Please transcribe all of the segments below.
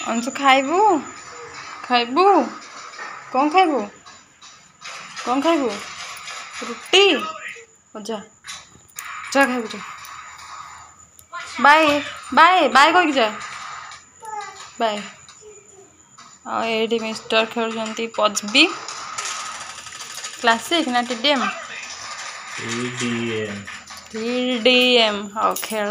अंशु खाइबू खाइबू कौन खाइबू कौन खाइबू रुटी जा जा खाइबू जा बाय बाय बाय कह जा बाय ये मिस्टर खेलुंट पजबी क्लासिक ना टीडीएम टीडीएम हाँ खेल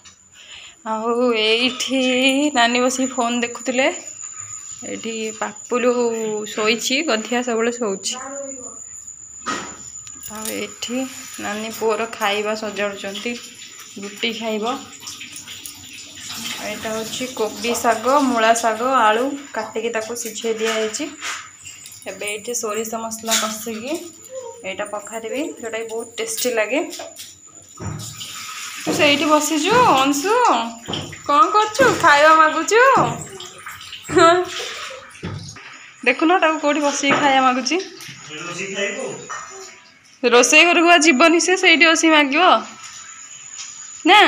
आठी नानी बस फोन देखुले ये पापुलू शोची गधिया सब शोची आठी नानी पुअर खाइबा सजाड़ुंट रुटी खाइब यहाँ हूँ कोबी शाग मूला शाग आलू काटिकी सिझे दिखाई एबे ये सोरिष मसला कषिकी यहाँ पखारि जोटा बहुत टेस्टी लगे तू से बसीचु अंशु कौन कर खाइबा मागुचु देखुन कौटी बस खाया मागुची रोसे घर को जीवनी से बस माग ना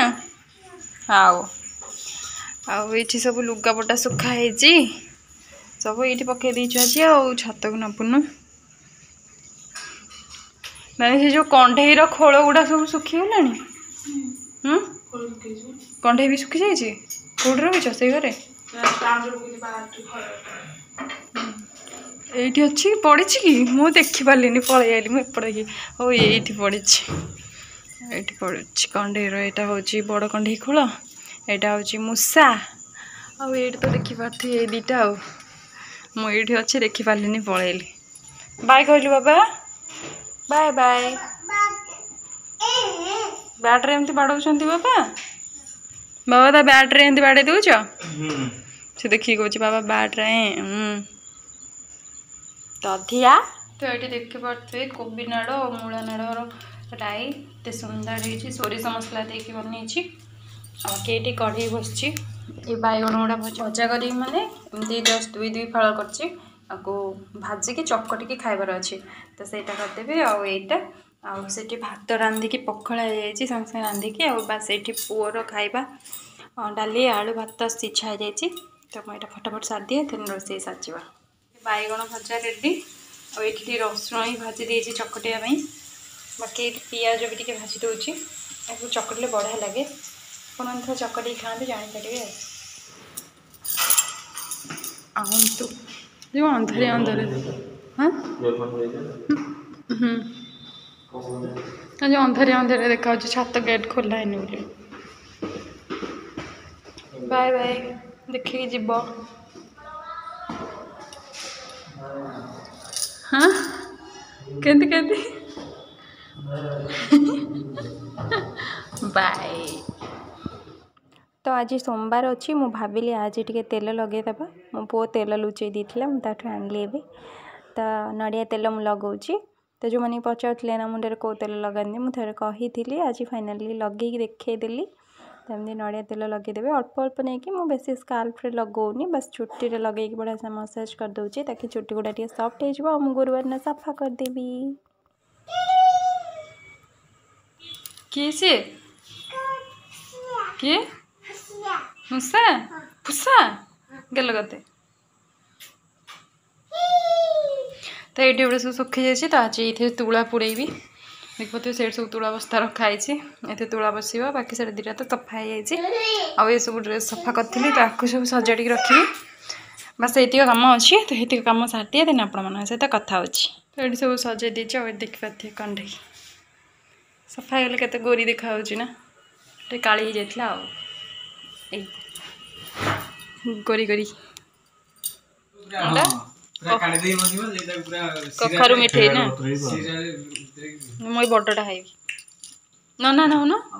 आउ सब लुगापटा सुखाई सब ये पकई देचु आज छत को नपुनु ना से जो कंढेर खोल गुड़ा सब सुखीगला कंढे भी सुखी जाइए कौट रख से घरे ये अच्छी पड़ी कि मुझे देखी पार्ली पलि आली मुझे ओ ये पड़ी ये पड़ी कंढेर यहाँ हूँ बड़ कंढे खोल यहाँ हूँ मूसा आई तो देखिपारे ये दीटा मुझे अच्छी देखी पार्ली पलैली बाय कहलु बाबा बाय बाय बैट्रे एमती बाड़ौं बाबा बाबा ता बैट्रे एमती बाड़े दौच से देखिए कौच बाबा बैट्रे तधिया तो ये देखिपे कोबी नाड़ और मूला नाड़ राई एत सुंदर है सोरिष मसला देकी बनई आगे कढ़ई बस ये बैगन गुड़ा भजा कर मैंने एमती जस्ट दुई दुई फाड़ कर भाजिकी चकटिकी खाइबार अच्छे तो सहीटा करदेवी आईटा से भात रांधिकी पखड़ा संगे संगे रांधिकी बास ये पुअर खाइबा डाली आलू भात सिझा जाइए तो मुझे फटाफट सारिदिए तेन रोसे साजा बैगन भजा रेडी और ये रसुण ही भाजी देती चकटिया बाकी ये पियाज भी टे भाजी दूसरी चकटिले बढ़िया लगे अपन थोड़ा चकटी खाते जानीपारे आंतु जो अंधारे अंधारे हाँ जो अंधारे अंधारे देखा छात गेट खोला है बोली बाय बाय देखिए जीव हाँ केंती केंती बाय तो आज सोमवार अच्छी मु भाविली आज टे तेल लगेदेबा मो पु तेल लुचई देता मुझे आनली तो नड़िया तेल मुझे लगाऊँ तो जो मैंने पचारे ना मुंडे कौ तेल लगानी मुझे कही आज फाइनाली लगे देखईदेली तो एमती नड़िया तेल लगेदेवे अल्प अल्प नहीं कि बेसी स्काल्प्रे लगौनी बस चुट्टी लगे बढ़िया से मसाज कर दूची ताकि चुट्टी गुड़ा टे सफ्ट हो गुरुवार ना सफा करदेवी किए सी किए मूसा फुसा गल गते तो ये गोटे सब सुखी जाइए तो आज ये तुला पुड़ेबी देख पाते से सब तुला बस्ता रखाई ये तुला बसवा बाकी से दुटा तो सफा हो ये सब ड्रेस सफा करी तो सब सजाड़ी रखी बस ये कम अच्छी तो ये कम सारी दिए देन आपण सहित कथा हो तो ये सब सजाई देखे देखिए कंढे सफा होगले केते गोरी देखा ना काली जाता गोरी गोरी कखारु मिठे ना मुई बड़टा खाइबी ना ना ना ना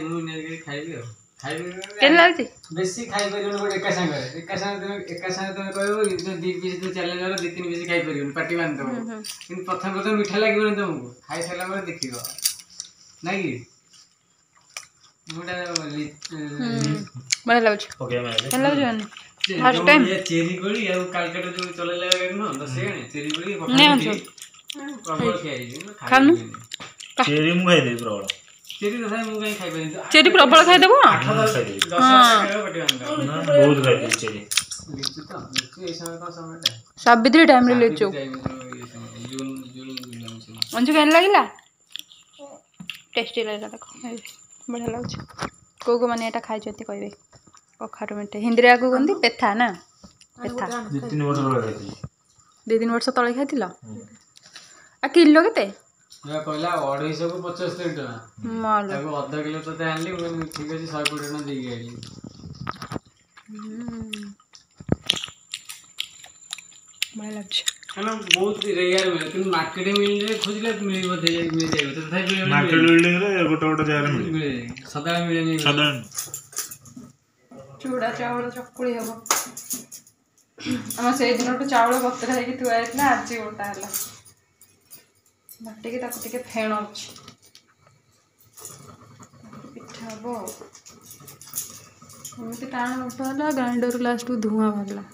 केन लागछि बेसी खाइ परियो गोटे एका संगे तुम कहबो दी पीस तो चैलेंज वाला 2-3 पीस खाइ परियो पार्टी मान दो किंतु प्रथम प्रथम मीठा लागबो तुमको खाइ साला पर देखिबो नै कि मुडा बढ़िया लागछ ओके मैं लागछ फर्स्ट टाइम ये चेरी कोली या कालकाटा जो चले लगा न तो से चेरी कोली प्रबल खाई चेरी मु खाई दे प्रबल चेरी तो मु कहीं खाई चेरी प्रबल खाई देबो 8-10 बहुत खाई दे चेरी सावित्री टाइम रे लिचु अंजु केन लागिला टेस्टी लागला देखो बढ़िया लागछ को माने एटा खाइ जति कहबे कखारु मिठे हिंदी को गंदी पेथा ना पेथा 2-3 वर्ष तळे खाइतिला आ किलो केते या कहला 250 को 75 टका माल ताको आधा किलो तो आनली ठीक अछि 100 टका दे गेली बढ़िया लागछ खाना बहुत रेयर मिले कि मार्केट में मिले खोजले मिल बदे मिल जाय तो थाई मार्केट बिल्डिंग रे गोटे जगह मिले सदा मिले नहीं सदा चूड़ा चावल चकुली हबो हम से दिन तो चावल पत्थर है कि तुआ इतना आज गोटा हला बाटे के ताको टिके फेण अछि पिठा हबो हमते टाण उठला ग्राइंडर लास्ट धुआं बाहरला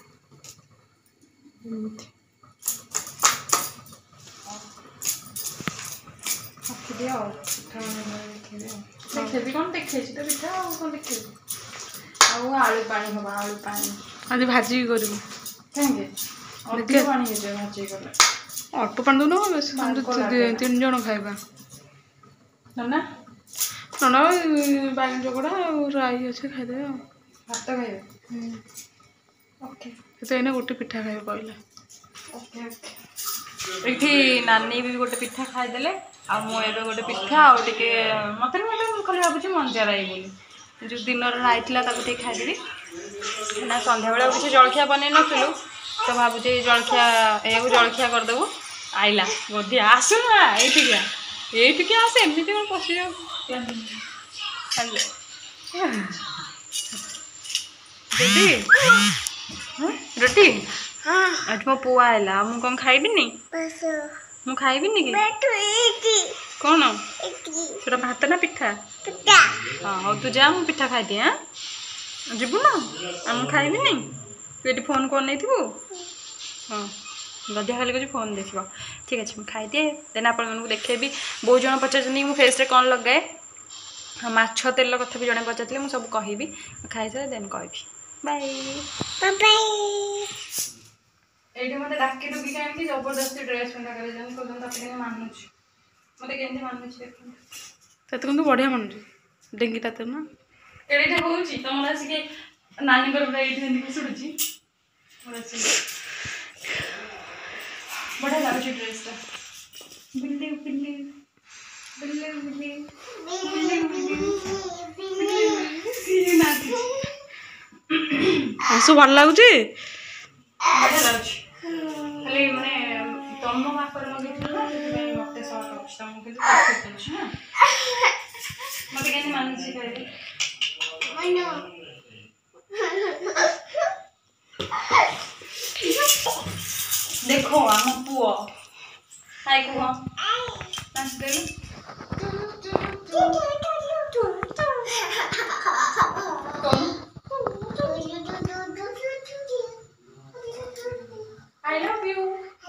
दिया देखेबी कौन देखे तो पिठा कौन देखेबी आलू पानी हवा आलू पानी आज भाजी करू कहेंगे अल्प पानी हे जे भाजी करले अल्प पानी दो बस हम 3 जन खाइबा ना ना बागन चकड़ा और राई अच्छे खाइ दे भात खाइबे ओके तो एने गोटे पिठा खाइबे कहले ओके ओके एठी नानी भी गोटे पिठा खाइ देले आ मो एबे गोटे पिठा आ टिके मते खाली भाबुची मंजा राई बोली जो दिन राइला खाई देवी ना संध्या बेला किसी जलखिया बन नथिलु तो भावुचे जलखिया या जलखिया करदेबू आइला बोधिया आसुना ये आस एमती कौन पशि रोटी रोटी आज मो पुआ आइला मु कौन खाइबिनी मु खाइबिनी कि कौन सेटा भात ना पिठा हाँ तू जा मु पिठा खाई दिए जीवु ना हम खाइबिनी तू ये फोन कर नहीं थी हाँ गधिया खाली कुछ फोन देख ठीक अच्छे मुझे खाई दिए देन आप देखेबी बहुत जन पचार मो फेस रे कौन लगाए माछ तेल कथा भी जड़े पचार मुझे सब कहि खाई सारे देन कह बाय ये मत डाकी डुकी कहीं जबरदस्ती ड्रेस पिंधा कर मानुच मत के मानुच तो बढ़िया मानुच डेंगीटा तो ना एटा हूँ तुम आसिक नानी शुणुची बढ़िया लगुच ड्रेसटा आसु भल लगुच बढ़िया लगुच खाली माने तुम बापर मगे मत सर्ट अच्छी मत के मानुची देखो आम पुओ हाय कह नाच देलु I love you.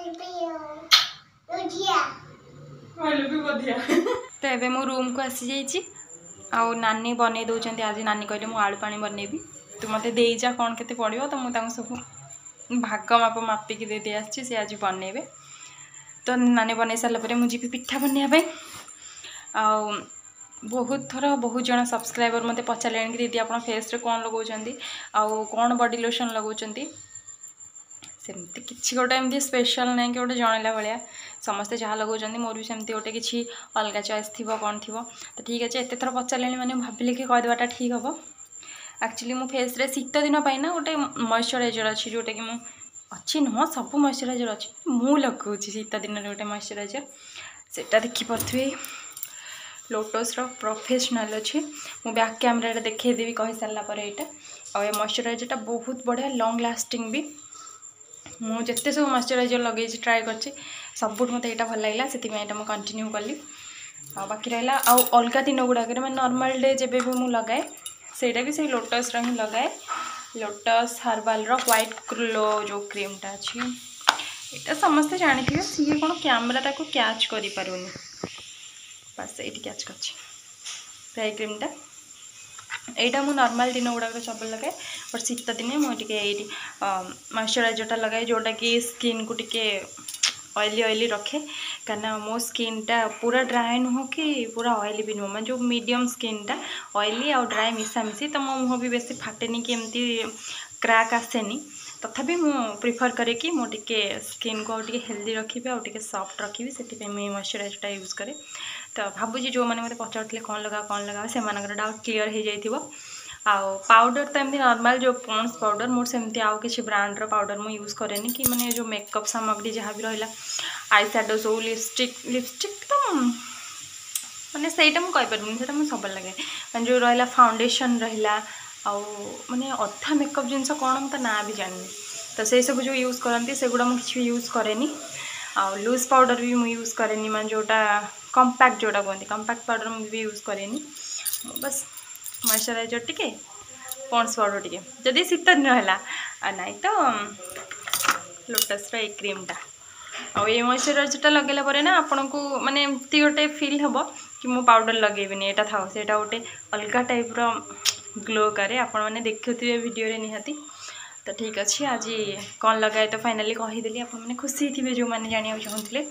तो एबे मो रूम को आसी जाइए आउ नानी बनै दौरान आज नानी कहले मु आलू पानी बनैबी तू मत दे जा कौन केते पड़ो तो मुझे सब भाग माप मापिकी दे दे आसी से आज बनैबे तो नानी बन सारापर मुझे पिठा बनवाई बहुत थर बहुत जन सब्सक्राइबर मत पचारे कि दीदी आप फेस रे कौन लगाउछंती आउ कौन बॉडी लोशन लगाउछंती सेमती किसी गोटे एमती स्पेशल नहीं कि गोटे जनला भाया समस्ते जहाँ लगाउछंती मोर भी सेमती गोटे किसी अलग चॉइस थी कौन थी तो ठीक अच्छे एत थर पचारे मैंने भाविले कि कहदेवाटा ठीक हम एक्चुअली मो फेस रे शीत दिन पाइना गोटे मॉइस्चराइजर अच्छी जोटा कि अच्छी नुह सब मॉइस्चराइजर अच्छी मु लगाऊँ शीत दिन गोटे मॉइस्चराइजर सेटा देखिपे लोटस प्रोफेशनल अच्छे मु बैक कैमरा देखदेवी कही सारापर यहाँ और मॉइस्चराइजरटा बहुत बढ़िया लॉन्ग लास्टिंग भी मुझे सब मॉइस्चराइजर लगे ट्राए कर सब मत यहाँ भल लगे से मुझे कंटिन्यू कली बाकी रहा अलग दिन गुड़ाक मैं नॉर्मल डे जब भी मुझे लगाए सेटा भी से लोटस ही लगाए लोटस हर्बाल व्हाइट ग्लो जो क्रीमटा अच्छी यहाँ समस्ते जानी सी कौन कैमरा को कैच कर बस ये कैच कर क्रीमटा एटा मु नॉर्मल दिन गुड़ाक सब लगे बट शीत दिने मुझे ये मॉइस्चराइजरटा लगाए जोटा कि स्किन को टिके ऑयली ऑयली रखे कहीं मो स्किनटा पूरा ड्राए नुह कि पूरा ऑयली भी नुह मैं जो मीडियम स्किनटा ऑयली आउ ड्राए मिसामिशी तो मो मुँह भी बेसी फाटेनी कि एमती क्रैक आसेनी तथापि मु प्रिफर करे कि मो टिके स्किन को टिके हेल्दी रखी आउ टिके सॉफ्ट रखी से मॉइस्चराइजरटा यूज करे तो भावुँ जो मैंने मत पचारे कौन लगा से डाउट क्लीयर हो जाइए आउ पाउडर तो एमती नॉर्मल जो पॉन्ड्स पाउडर मोर सेमती आउ किसी ब्रांडर पाउडर मु यूज करेनी कि माने जो मेकअप सामग्री जहाँ भी रहा आई शैडो सब लिपस्टिक तो माने सहीटा मुझे कहीपर मुझे सब लगे मैंने जो रहा फाउंडेशन रहा आउ माने अधा मेकअप जिनस कौन मुझे ना भी जानी तो से सब जो यूज करती से गुड़ा मुझे यूज करेनी आउ लूज पाउडर भी मुझे यूज करेनी मैं जोटा कंपैक्ट जोटा कहते कंपैक्ट पाउडर मुझे भी यूज करेनी बस मॉइस्चराइजर टिके पॉन्ड्स पाउडर टिके जदि शीत दिन है ना तो लोटस रो क्रीमटा और ये मॉइस्चराइजरटा लगेला परे ना आपन को माने एमती गोटे फील हम कि मु पाउडर लगेबिनी एटा था सेटा गोटे अलग टाइप रो ग्लो करे आपण मैंने देखुए वीडियो रे निहाती तो ठीक अच्छे आज कौन लगाए तो फाइनाली कहीदेली आप मैंने खुशी थे जो मैंने जाना चाहूँगे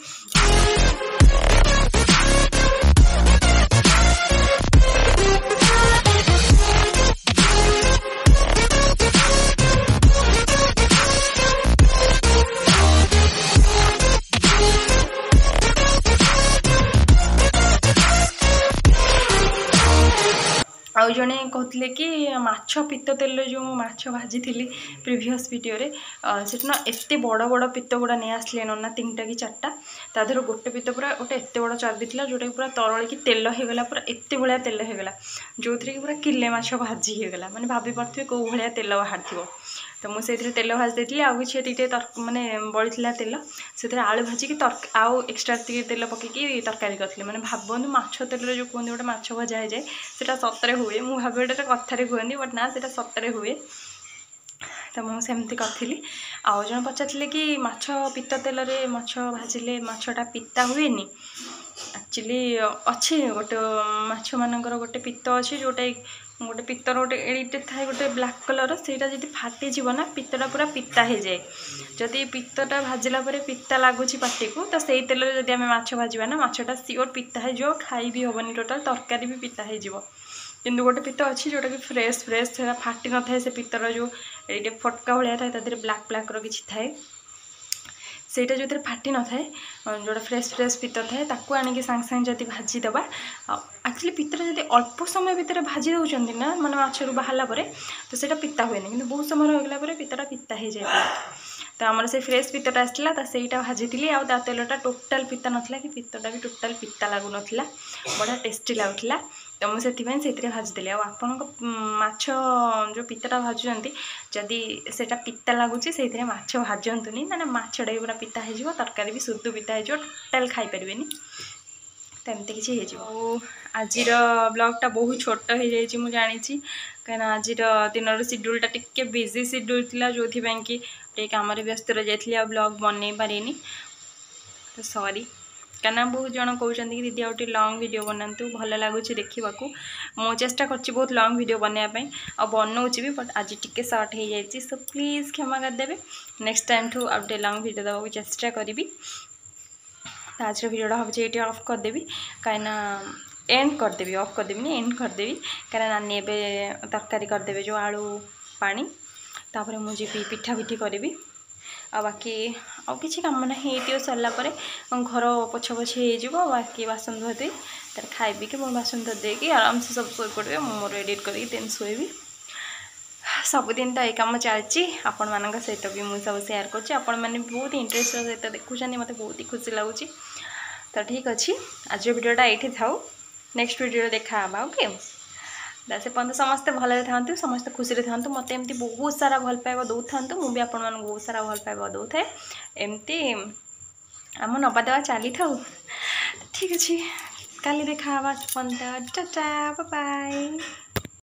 आउ जड़े कहते कि माछ पित्त तेल जो माछ भाजी थी प्रीवियस वीडियो रे से ना एत बड़ बड़ पित्त गुड़ा नहीं आसले ना 3टा कि 4टा तादेर गोटे पित्त पूरा गोटे एत बड़ चर्बी था जोटा कि पूरा तरल कि तेल होगला पूरा एत भाया तेल होगला जो थी पूरा किले माछ भाजी होगला मैंने भाभी पारे कौ भाया तेल बाहर थो तो मुझे तेल भाजी देती आउ कि माने बड़ी तेल से आलू भाजिकी आउ एक्सट्रा तेल पकईकी तरकारी करते मैंने भावतु माछ तेल जो कहते गोटे माछ भजा हो जाए से सतरे हुए मुझे भावे गोटे कथार कहते बट ना से सतरे हुए तो मुझे सेमती करी आउ जन पचारे कि माछ पित्त तेल माछ भाजिले माछटा पिता हुए एक्चुअली अच्छे गोटे माछ मानकर गोटे पित्त अच्छे जोटा गोटे पित्तर गोटे एडिटे थाए गोटे ब्लैक कलर सेटा जब फाटीज ना पित्तटा पूरा पिता हो जाए जदि पित्तटा भाजिला पिता लगुच पाटी को तो सही तेल जब आम माछ भाजवा ना माछटा सियोर पिता हो खाई भी हेनी टोटाल तरकारी भी पिता हो किंतु गोटे पित्त अच्छी जोटा कि फ्रेश से फाटी न थाए से पित्तर जो ये फटका भाया थाए तादेह ब्लैक ब्लैक किसी थाए सेटा जो फाटी न थाए जोटा फ्रेश पित्त थाए ताकू आनिक सांगे सांगे जब भाजीदेवा एक्चुअली पित्तर जब अल्प समय भितर भाजी दौरान ना मैंने माछरू बाहर पर तो सेटा पिता हुए कि बहुत समय रहीगला पित्तटा पिता हो जाए तो आमर से फ्रेश पित्तटा आसला तो सहीटा भाजी आ तेलटा टोटाल पिता नाला कि पित्तटा भी टोटाल पिता लगुन बढ़िया टेस्टी लगुला तो मुझे भाजीदेली आपण माछ जो पित्तटा भाजुंट जदि सेटा पिता लगुच से माछ भाजतुनि ना माछटा भी पूरा पिता हो तरकारी भी शुद्ध पिता हो टोटाल खाई पारे तो एमती किसी हो आज ब्लॉगटा बहुत छोट हो जाए मुझे जानी कहीं आज दिन शेड्यूलटा टिके बिजी शेड्यूल था जो कि कम व्यस्त रही जाइए ब्लॉग बनई पारे तो सॉरी कहीं बहुत जन कहते कि दीदी आउटे लंग वीडियो बनातु भल लगुच देखा मो चेष्टा कर बहुत लंग वीडियो बनवाई आ बनाऊँच भी बट आज टिके सर्ट हो जाए सो प्लीज क्षमा करदे नेक्स्ट टाइम ठू आउटे लंग वीडियो देवा चेष्टा करी आज वीडियोटा हम ये ऑफ करदेवी कहीं एंड करदेवी ऑफ करदेवी एंड करदेवी कहीं नानी एवं तरकारी करदे जो आलू पानी तापर मुझे पिठा पिठी करी आ बाकी आउ किसी कम ना ये सरलापर घर पोछा पोछी हो बाकी बासन धोदे तर खाइबी कि मोर बासन धोदेकी आराम से सब शोई पड़े मोर एडिट करके देन शोबी सबुदिन तो ये कम चलती आपण मान सहित भी मुझे सब सेयार कर बहुत इंटरेस्ट सहित देखुं मत बहुत ही खुशी लगुच तो ठीक अच्छे आज वीडियोटा ये थाऊ नेक्स्ट वीडियो देखा ओके से पर्यटन समस्ते भले था समस्ते खुशी था मत एमती बहुत सारा भल पाइबा दौ था मुझे आपण मानक बहुत सारा भल पाइबा दौ थाए एमती आम नवा देवा चली था ठीक अच्छे काली देखा पर्यटन टाटा बाय बाय।